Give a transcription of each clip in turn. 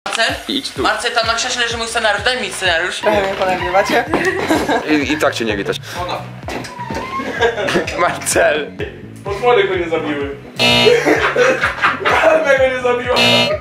Marcel? Idź tu. Marcel, tam na krześle leży mój scenariusz, daj mi scenariusz. Nie ponagrywacie? I tak cię nie widać. Marcel. Potwory go nie zabiły. Armia go nie zabiła.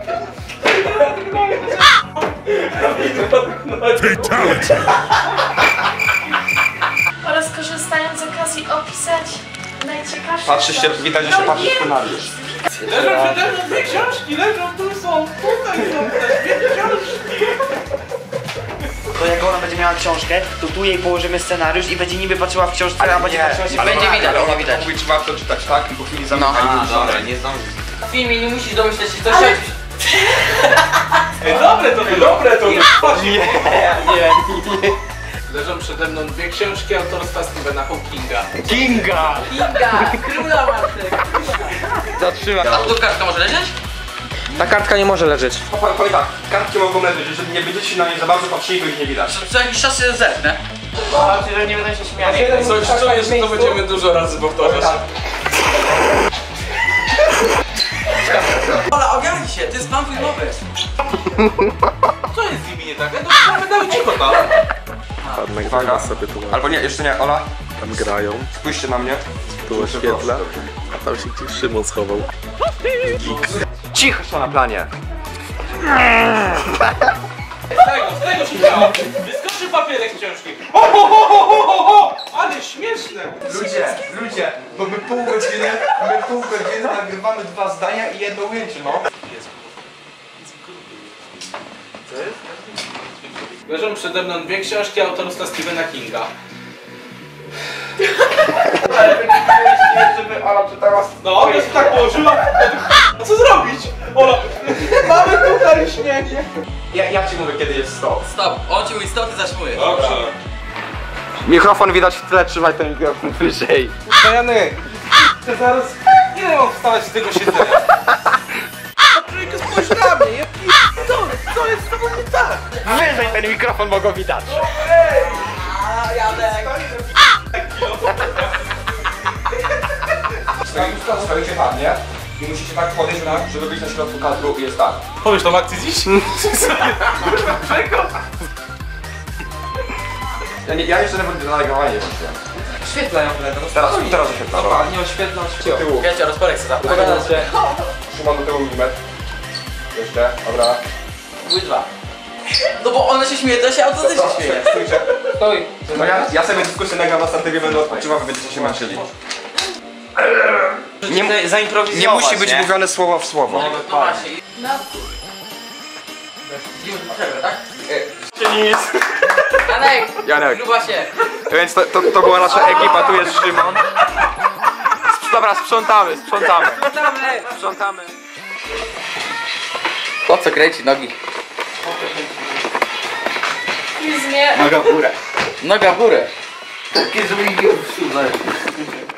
Oraz korzystając z okazji opisać najciekawsze... Patrzy się, widać, że się patrzy w scenariusz. Leżą przede mną dwie książki, leżą, tu są, tutaj są te dwie książki. To jak ona będzie miała książkę, to tu jej położymy scenariusz i będzie niby patrzyła w książce, a będzie patrzyła się... Będzie widać, będzie widać. Mówi, trzeba to czytać, tak? I po chwili zamykamy. Dobra, nie zdążysz. W filmie nie musisz domyśleć się, to Ale- się... Dobre to, dobre to. Nie. Leżą przede mną dwie książki autorstwa Stephena Hawkinga. Kinga! Kinga! Króla Marcek! Zatrzymaj. A tu kartka może leżeć? Ta kartka nie może leżeć. Powiem tak, kartki mogą leżeć, jeżeli nie będziecie się na nie za bardzo patrzyli, to ich nie widać. Co jakiś czas się zerknę. Znaczy, że nie będą się śmiali. Coś czuję, że to będziemy dużo razy powtarzać. Ola, ogarnij się, to jest plan filmowy. Co jest z nimi nie tak? No daj cicho tam. Uwaga. Albo nie, jeszcze nie, Ola. Tam grają, Spójrzcie na mnie. tu oświetla, a tam się gdzieś Szymon schował. Cicho się na planie. Z tego się działo. Wyskoczy papierek z książki. O! Ale śmieszne. Ludzie, bo my pół godziny nagrywamy 2 zdania i jedno ujęcie, no. Leżą przede mną dwie książki autorstwa Stephena Kinga. Żeby Ola czytała... No, ona się tak położyła. A co zrobić? Ola, mamy tutaj śnienie. Ja ci mówię, kiedy jest stop. Stop, on ci mówi stop, ty zatrzymujesz. Dobrze. Mikrofon widać w tle, trzymaj ten mikrofon wyżej. Janek, ty zaraz nie mam wstawać z tego siedzenia. Człowieku, spójrz na mnie, co jest z tobą nie tak? Wyżej ten mikrofon, bo go widać. Stoicie padnie i musicie tak podejść, żeby być na środku kadru i jest tak. Powiesz tą akcję dziś? Ja jeszcze nawet na nagrywanie włączyłem. Świetlają tego. Teraz oświetla. Dobra, nie oświetlam. Tyłu. Wiecie, rozporek sobie zapłać. Szymon do tyłu milimetr. Jeszcze, dobra. Były 2. No bo ona się śmieje, to się automatycznie śmieje. Stójcie. Stoi. No ja sobie dyskusję nagram na statywie, będę odpoczywał, wy będziecie się męczyli. Zaimprowizować, Nie musi być mówione słowo w słowo. No właśnie. No. Idziemy do przerwy, tak? Nic. Janek! Gruba się. Więc to była nasza ekipa, tu jest Szymon. Dobra, sprzątamy. Po co kręci nogi? Pizmie. Noga w górę. Takie, żeby ich